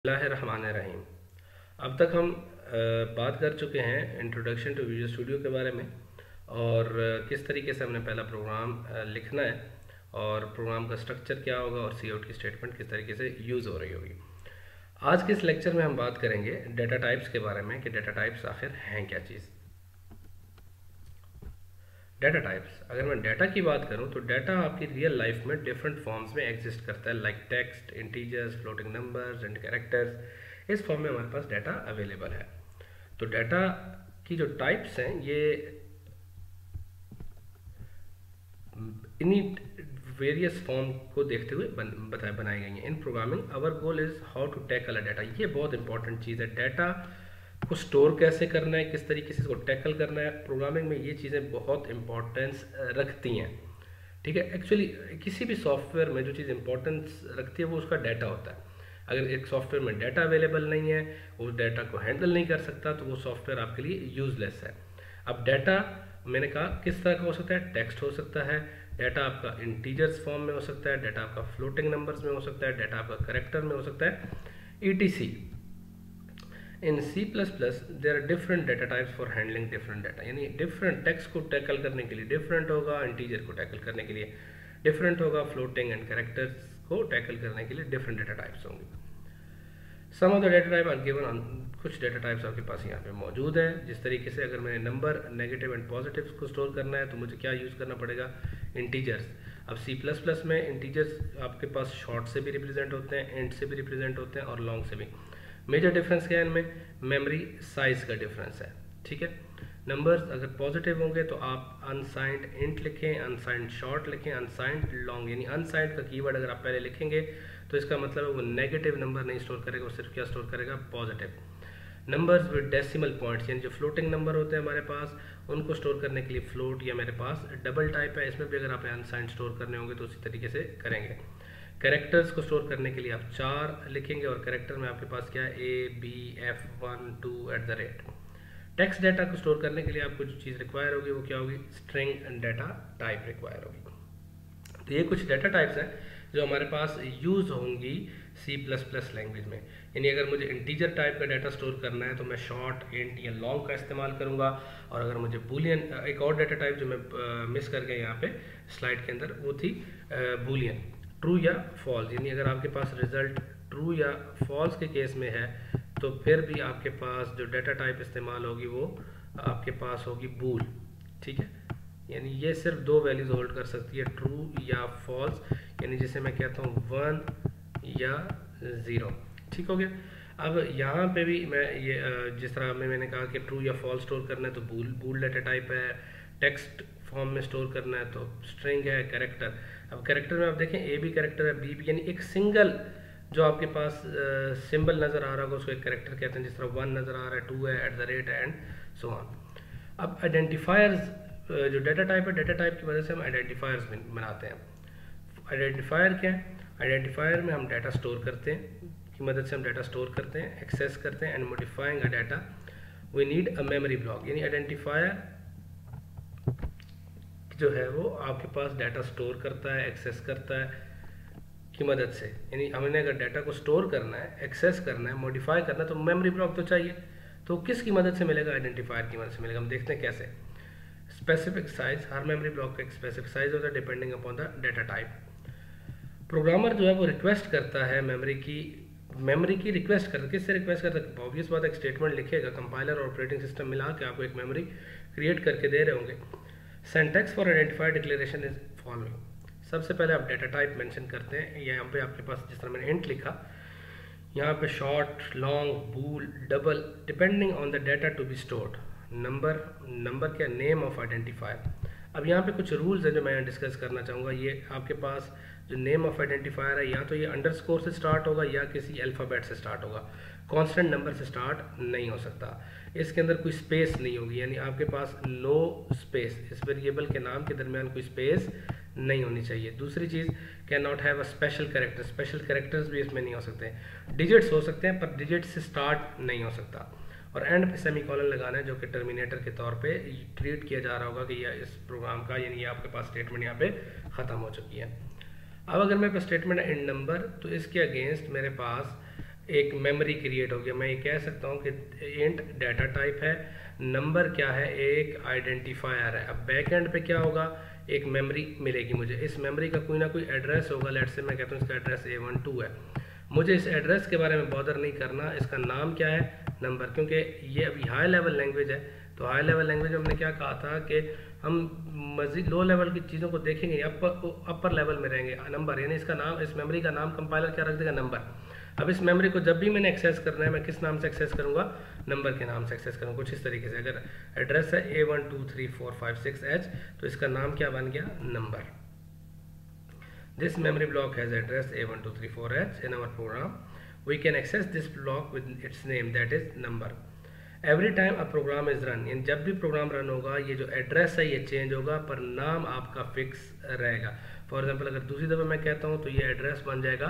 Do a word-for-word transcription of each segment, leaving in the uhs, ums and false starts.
बिस्मिल्लाहिर्रहमानिर्रहीम। अब तक हम अ, बात कर चुके हैं इंट्रोडक्शन टू विजुअल स्टूडियो के बारे में और अ, किस तरीके से हमने पहला प्रोग्राम अ, लिखना है और प्रोग्राम का स्ट्रक्चर क्या होगा और सी आउट की स्टेटमेंट किस तरीके से यूज़ हो रही होगी। आज के इस लेक्चर में हम बात करेंगे डेटा टाइप्स के बारे में कि डेटा टाइप्स आखिर हैं क्या चीज़। डेटा टाइप्स, अगर मैं डेटा की बात करूं तो डेटा आपकी रियल लाइफ में डिफरेंट फॉर्म्स में एग्जिस्ट करता है, like text, integers, floating numbers and characters. इस फॉर्म में हमारे पास डेटा अवेलेबल है। तो डेटा की जो टाइप्स हैं ये इन्हीं वेरियस फॉर्म को देखते हुए बन, बताए बनाई गई हैं। In programming our goal is how to tackle a data. ये बहुत इंपॉर्टेंट चीज़ है, डेटा को स्टोर कैसे करना है, किस तरीके से इसको टैकल करना है। प्रोग्रामिंग में ये चीज़ें बहुत इंपॉर्टेंस रखती हैं। ठीक है, एक्चुअली किसी भी सॉफ्टवेयर में जो चीज़ इंपॉर्टेंस रखती है वो उसका डाटा होता है। अगर एक सॉफ्टवेयर में डाटा अवेलेबल नहीं है, उस डाटा को हैंडल नहीं कर सकता, तो वो सॉफ्टवेयर आपके लिए यूजलेस है। अब डाटा मैंने कहा किस तरह का हो सकता है, टेक्स्ट हो सकता है, डाटा आपका इंटीजर्स फॉर्म में हो सकता है, डाटा आपका फ्लोटिंग नंबर्स में हो सकता है, डाटा आपका करेक्टर में हो सकता है, E T C. In C plus plus there are different data types for handling different data. यानी डिफरेंट टेक्स्ट को टैकल करने के लिए डिफरेंट होगा, इंटीजर को टैकल करने के लिए डिफरेंट होगा, फ्लोटिंग एंड कैरेक्टर्स को टैकल करने के लिए डिफरेंट डेटा टाइप्स होंगे। Some of the data type are given, कुछ डेटा टाइप्स आपके पास यहाँ पे मौजूद है। जिस तरीके से अगर मैंने नंबर, नेगेटिव एंड पॉजिटिव्स को स्टोर करना है तो मुझे क्या यूज़ करना पड़ेगा, इंटीजर्स। अब सी प्लस प्लस में इंटीजर्स आपके पास शॉर्ट से भी रिप्रेजेंट होते हैं, एंड से भी रिप्रेजेंट होते हैं और लॉन्ग से भी। मेजर डिफरेंस क्या है इनमें, मेमोरी साइज का डिफरेंस है। ठीक है, नंबर्स अगर पॉजिटिव होंगे तो आप अनसाइंड इंट लिखें, अनसाइंड शॉर्ट लिखें, अनसाइंड लॉन्ग। यानी अनसाइंड का कीवर्ड अगर आप पहले लिखेंगे तो इसका मतलब है वो नेगेटिव नंबर नहीं स्टोर करेगा, वो सिर्फ क्या स्टोर करेगा, positive. Numbers with decimal points, यानी जो फ्लोटिंग नंबर होते हैं हमारे पास, उनको स्टोर करने के लिए फ्लोट या मेरे पास डबल टाइप है, इसमें भी अगर आप अनसाइंड स्टोर करने होंगे तो उसी तरीके से करेंगे। कैरेक्टर्स को स्टोर करने के लिए आप चार लिखेंगे और कैरेक्टर में आपके पास क्या है, A B F one two at the rate. Text data को स्टोर करने के लिए आपको जो चीज़ रिक्वायर होगी वो क्या होगी, स्ट्रिंग डाटा टाइप रिक्वायर होगी। तो ये कुछ डाटा टाइप्स हैं जो हमारे पास यूज़ होंगी सी प्लस प्लस लैंग्वेज में। यानी अगर मुझे इंटीजर टाइप का डाटा स्टोर करना है तो मैं शॉर्ट, इंट या लॉन्ग का इस्तेमाल करूंगा। और अगर मुझे बूलियन, एक और डाटा टाइप जो मैं मिस कर गया यहाँ पे स्लाइड के अंदर, वो थी बूलियन, ट्रू या फॉल्स। यानी अगर आपके पास रिजल्ट ट्रू या फॉल्स के केस में है तो फिर भी आपके पास जो डाटा टाइप इस्तेमाल होगी वो आपके पास होगी बूल। ठीक है, यानी ये सिर्फ दो वैल्यूज होल्ड कर सकती है, ट्रू या फॉल्स। यानी जिसे मैं कहता हूँ वन या ज़ीरो। ठीक हो गया। अब यहाँ पे भी मैं ये जिस तरह में मैंने कहा कि ट्रू या फॉल्स स्टोर करना है तो बूल बूल डाटा टाइप है, टेक्स्ट फॉर्म में स्टोर करना है तो स्ट्रिंग है, कैरेक्टर। अब कैरेक्टर में आप देखें ए भी कैरेक्टर है, बी भी, यानी एक सिंगल जो आपके पास सिंबल नज़र आ रहा होगा उसको एक कैरेक्टर कहते हैं। जिस तरह वन नज़र आ रहा है, टू है, at the rate and so on. अब आइडेंटिफायर्स जो डाटा टाइप है, डाटा टाइप की वजह से हम आइडेंटिफायर्स बनाते हैं। आइडेंटिफायर क्या है, आइडेंटिफायर में हम डाटा स्टोर करते हैं, की मदद से हम डाटा स्टोर करते हैं, एक्सेस करते हैं। And modifying a data we need a memory block. यानी आइडेंटिफायर जो है वो आपके पास डाटा स्टोर करता है, एक्सेस करता है की मदद से। यानी हमने अगर डाटा को स्टोर करना है, एक्सेस करना है, मॉडिफाई करना है तो मेमोरी ब्लॉक तो चाहिए। तो किसकी मदद से मिलेगा, आइडेंटिफायर की मदद से मिलेगा। हम देखते हैं कैसे। स्पेसिफिक साइज, हर मेमोरी ब्लॉक का एक स्पेसिफिक साइज होता है depending upon the data type. Programmer जो है वो रिक्वेस्ट करता है मेमोरी की, मेमोरी की रिक्वेस्ट करता है। किससे रिक्वेस्ट करता है, ऑब्वियस बात, एक स्टेटमेंट लिखेगा, कंपाइलर और ऑपरेटिंग सिस्टम मिला के आपको एक मेमोरी क्रिएट करके दे रहे होंगे। Syntax for identifier declaration is following. सबसे पहले आप डाटा टाइप मेंशन करते हैं। यहाँ पे आपके पास जिस तरह मैंने इंट लिखा, यहाँ पे short, long, bool, double, depending on the data to be stored. Number, number क्या, नेम ऑफ आइडेंटिफायर। अब यहाँ पे कुछ रूल्स हैं जो मैं डिस्कस करना चाहूँगा। ये आपके पास जो नेम ऑफ आइडेंटिफायर है, या तो ये अंडरस्कोर से स्टार्ट होगा या किसी अल्फ़ाबेट से स्टार्ट होगा, कांस्टेंट नंबर से स्टार्ट नहीं हो सकता। इसके अंदर कोई स्पेस नहीं होगी, यानी आपके पास नो स्पेस, इस वेरिएबल के नाम के दरमियान कोई स्पेस नहीं होनी चाहिए। दूसरी चीज़, can not have a special character, special characters भी इसमें नहीं हो सकते। डिजिट्स हो सकते हैं पर डिजिट से स्टार्ट नहीं हो सकता। और एंड पे सेमी कॉलन लगाना है जो कि टर्मिनेटर के तौर पे ट्रीट किया जा रहा होगा कि यह इस प्रोग्राम का, यानी आपके पास स्टेटमेंट यहाँ पे ख़त्म हो चुकी है। अब अगर मेरे पास स्टेटमेंट है इन नंबर, तो इसके अगेंस्ट मेरे पास एक मेमोरी क्रिएट हो गया। मैं ये कह सकता हूँ कि इंट डाटा टाइप है, नंबर क्या है, एक आइडेंटिफायर है। अब बैक एंड पे क्या होगा, एक मेमोरी मिलेगी मुझे, इस मेमोरी का कोई ना कोई एड्रेस होगा। लेट से मैं कहता हूँ इसका एड्रेस ए वन टू है, मुझे इस एड्रेस के बारे में बॉदर नहीं करना, इसका नाम क्या है, नंबर, क्योंकि ये अभी हाई लेवल लैंग्वेज है। तो हाई लेवल लैंग्वेज में हमने क्या कहा था कि हम मजीद लो लेवल की चीज़ों को देखेंगे, अपर अपर लेवल में रहेंगे, नंबर, यानी इसका नाम, इस मेमोरी का नाम कंपाइलर क्या रख देगा, नंबर। अब इस मेमोरी को जब भी मैंने एक्सेस करना है, मैं किस नाम से एक्सेस करूंगा, नंबर के नाम से एक्सेस करूंगा। कुछ इस तरीके से, अगर एड्रेस है A one two three four five six H, तो इसका नाम क्या बन गया, number. This memory block has address A one two three four H in our program, we can access this block with its name that is number. Every time a program is run, यानी जब भी program run होगा ये जो address है ये change होगा, पर नाम आपका फिक्स रहेगा। फॉर एग्जाम्पल अगर दूसरी दफ़ा मैं कहता हूँ तो ये एड्रेस बन जाएगा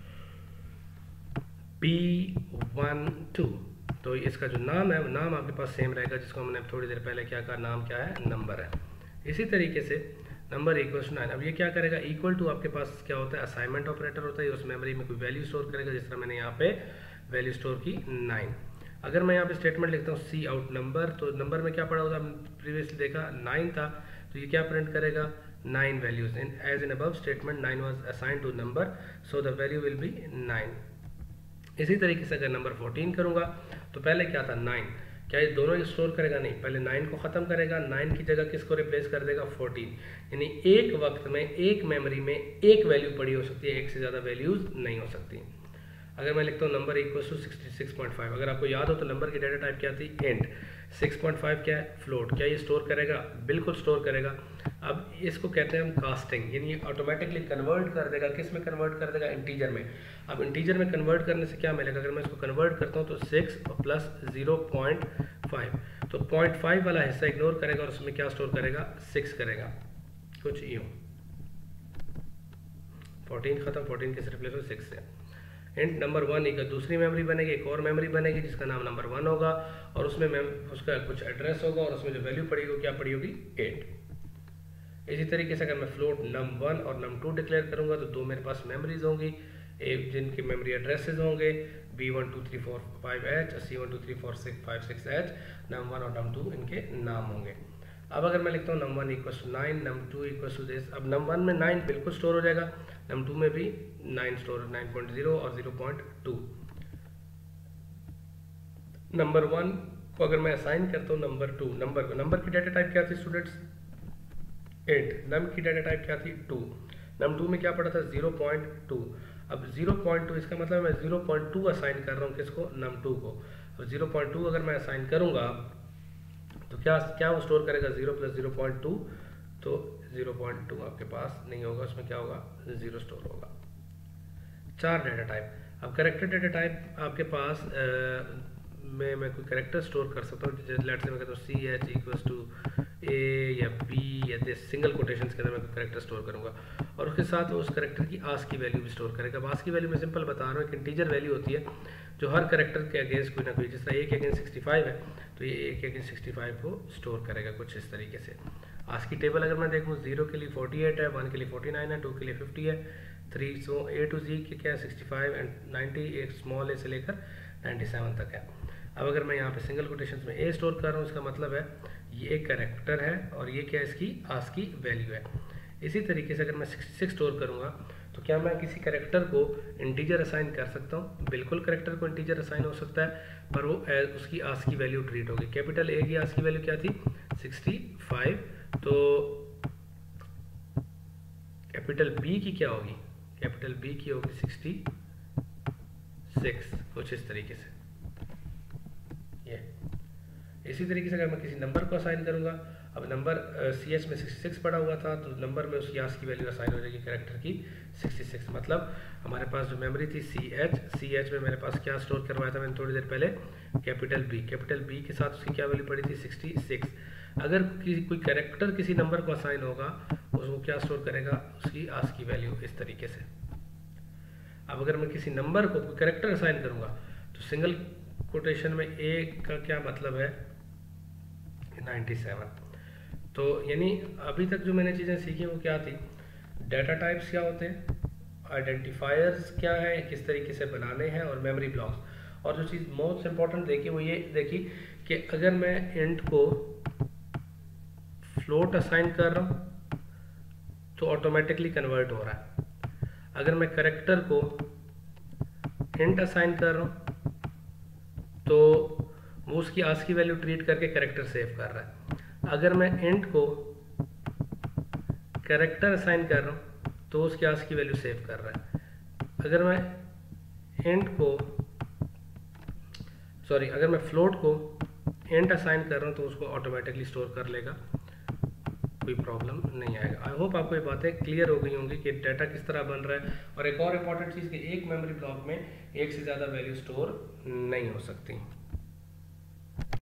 पी वन टू, तो इसका जो नाम है वो नाम आपके पास सेम रहेगा, जिसको हमने थोड़ी देर पहले क्या कहा, नाम क्या है, नंबर है। इसी तरीके से नंबर इक्वल टू नाइन, अब ये क्या करेगा, इक्वल टू आपके पास क्या होता है, असाइनमेंट ऑपरेटर होता है, उस मेमोरी में कोई वैल्यू स्टोर करेगा, जिस तरह मैंने यहाँ पे वैल्यू स्टोर की नाइन। अगर मैं यहाँ पे स्टेटमेंट लिखता हूँ सी आउट नंबर, तो नंबर में क्या पड़ा होगा, प्रीवियसली देखा नाइन था, तो ये क्या प्रिंट करेगा, nine values in as in above statement nine was assigned to number, so the value will be nine. इसी तरीके से अगर नंबर फोर्टीन करूंगा तो पहले क्या था, नाइन, क्या ये दोनों स्टोर करेगा, नहीं, पहले नाइन को ख़त्म करेगा, नाइन की जगह किसको रिप्लेस कर देगा, फोर्टीन। यानी एक वक्त में एक मेमोरी में एक वैल्यू पड़ी हो सकती है, एक से ज़्यादा वैल्यूज नहीं हो सकती। अगर मैं लिखता हूँ number equal to sixty six point five, अगर आपको याद हो तो नंबर की डाटा टाइप क्या थी, इंट, सिक्स पॉइंट फाइव क्या है, फ्लोट, क्या ये स्टोर करेगा, बिल्कुल स्टोर करेगा। अब इसको कहते हैं हम कास्टिंग, यानी ये ऑटोमेटिकली कन्वर्ट कर देगा, किस में कन्वर्ट कर देगा, इंटीजर में। अब इंटीजर में कन्वर्ट करने से क्या मिलेगा, अगर मैं इसको कन्वर्ट करता हूँ तो six plus zero point five, तो पॉइंट फाइव वाला हिस्सा इग्नोर करेगा और उसमें क्या स्टोर करेगा, सिक्स करेगा, कुछ यूँ। फोर्टीन खत्म, फोर्टीन किस रिप्लेस हो, सिक्स से। इंट नंबर वन एक दूसरी मेमोरी बनेगी, एक और मेमोरी बनेगी जिसका नाम नंबर वन होगा, और उसमें उसका कुछ एड्रेस होगा, और उसमें जो वैल्यू पड़ी होगी क्या पड़ी होगी, एट। इसी तरीके से अगर मैं फ्लोट नम वन और नम टू डिक्लेयर करूंगा तो दो मेरे पास मेमोरीज होंगी, एक जिनकी मेमोरी एड्रेसेस होंगे B one two three four five H और C one two three four six five six H, num one और नम टू इनके नाम होंगे। अब अगर मैं लिखता हूँ num one equal to nine, num two equal to this, अब नम वन में नाइन बिल्कुल स्टोर हो जाएगा, नम टू में भी nine store, nine point zero और zero point two. Number one को अगर मैं असाइन करता हूँ नंबर टू, नंबर नंबर की डाटा टाइप क्या थी स्टूडेंट्स, एट, नम की डाटा टाइप क्या थी, टू, नम टू में क्या पड़ा था, ज़ीरो पॉइंट टू। अब ज़ीरो पॉइंट टू इसका मतलब मैं ज़ीरो पॉइंट टू असाइन कर रहा हूँ किसको, नम टू को। अब ज़ीरो पॉइंट टू अगर मैं असाइन करूँगा तो क्या क्या वो स्टोर करेगा, zero plus zero point two, तो जीरो पॉइंट टू आपके पास नहीं होगा, उसमें क्या होगा, जीरो स्टोर होगा। Char data type. अब करेक्टर डाटा टाइप आपके पास आ, में मैं कोई करेक्टर स्टोर कर सकता हूँ, जैसे लेट से मैं कहता हूँ C H equals to A या बी या दिस, सिंगल कोटेशंस के अंदर मैं कोई करेक्टर स्टोर करूँगा, और उसके साथ वो उस करेक्टर की आस की वैल्यू भी स्टोर करेगा। आस की वैल्यू मैं सिंपल बता रहा हूँ, एक इंटीजर वैल्यू होती है जो हर करेक्टर के अगेंस्ट कोई ना कोई, जिस तरह ए के अगेंस्ट सिक्सटी फाइव है तो ये ए के अगेंस्ट सिक्सटी फाइव को स्टोर करेगा कुछ इस तरीके से। आज की टेबल अगर मैं देखूँ, जीरो के लिए फोर्टी एट है, वन के लिए फोर्टी नाइन है, टू के लिए फिफ्टी है, थ्री सो ए टू जी के क्या है सिक्सटी फाइव एंड नाइन्टी, एक स्मॉल ए से लेकर नाइन्टी सेवन तक है। अब अगर मैं यहाँ पे सिंगल कोटेशंस में ए स्टोर कर रहा हूँ, इसका मतलब है ये एक करेक्टर है और ये क्या है, इसकी आस की वैल्यू है। इसी तरीके से अगर मैं सिक्सटी सिक्स स्टोर करूँगा तो क्या मैं किसी करेक्टर को इंटीजर असाइन कर सकता हूँ, बिल्कुल करेक्टर को इंटीजर असाइन हो सकता है, पर वो एज उसकी आस की वैल्यू ट्रीट होगी। कैपिटल ए की आस की वैल्यू क्या थी, सिक्सटी फाइव, तो कैपिटल बी की क्या होगी, कैपिटल बी की होगी सिक्सटी सिक्स, कुछ इस तरीके से ये। इसी तरीके से अगर मैं किसी नंबर को असाइन करूंगा, अब नंबर सी एच में सिक्सटी सिक्स पड़ा हुआ था तो नंबर में उसकी आस की वैल्यू असाइन हो जाएगी कैरेक्टर की सिक्सटी सिक्स। मतलब हमारे पास जो मेमोरी थी सी एच, सी एच में मेरे पास क्या स्टोर करवाया था मैंने थोड़ी देर पहले, कैपिटल बी, कैपिटल बी के साथ उसकी क्या वैल्यू पड़ी थी, सिक्सटी सिक्स। अगर किसी कोई कैरेक्टर किसी नंबर को असाइन होगा उसको क्या स्टोर करेगा, उसकी आस की वैल्यू इस तरीके से। अब अगर मैं किसी नंबर को कोई कैरेक्टर असाइन करूंगा तो सिंगल कोटेशन में ए का क्या मतलब है, नाइन्टी सेवन। तो यानी अभी तक जो मैंने चीज़ें सीखी वो क्या थी, डाटा टाइप्स क्या होते हैं, आइडेंटिफायर्स क्या है, किस तरीके से बनाने हैं, और मेमोरी ब्लॉक्स। और जो चीज़ मोस्ट इम्पॉर्टेंट देखिए वो ये देखिए कि अगर मैं इंट को फ्लोट असाइन कर रहा हूँ तो ऑटोमेटिकली कन्वर्ट हो रहा है। अगर मैं करेक्टर को इंट असाइन कर रहा हूँ तो वो उसकी आस्की वैल्यू ट्रीट करके करेक्टर सेव कर रहा है। अगर मैं इंट को करेक्टर असाइन कर रहा हूँ तो उसकी आस्की वैल्यू सेव कर रहा है। अगर मैं इंट को सॉरी अगर मैं फ्लोट को इंट असाइन कर रहा हूँ तो उसको ऑटोमेटिकली स्टोर कर लेगा, कोई प्रॉब्लम नहीं आएगा। आई होप आपको ये बातें क्लियर हो गई होंगी कि डाटा किस तरह बन रहा है। और एक और इम्पॉर्टेंट चीज़ कि एक मेमोरी ब्लॉक में एक से ज़्यादा वैल्यू स्टोर नहीं हो सकती।